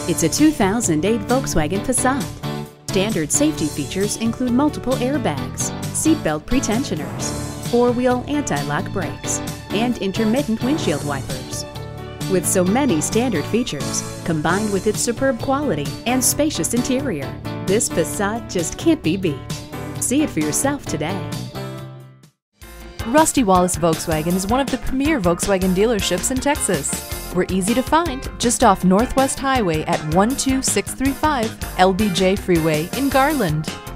It's a 2008 Volkswagen Passat. Standard safety features include multiple airbags, seatbelt pretensioners, four-wheel anti-lock brakes, and intermittent windshield wipers. With so many standard features, combined with its superb quality and spacious interior, this Passat just can't be beat. See it for yourself today. Rusty Wallis Volkswagen is one of the premier Volkswagen dealerships in Texas. We're easy to find just off Northwest Highway at 12635 LBJ Freeway in Garland.